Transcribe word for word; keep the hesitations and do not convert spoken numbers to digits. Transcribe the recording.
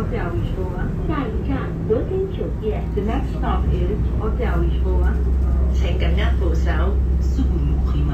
Hotel Lisboa. 下一站罗根酒店。 The next stop is Hotel Lisboa. 請緊握扶手。 Seguro Rio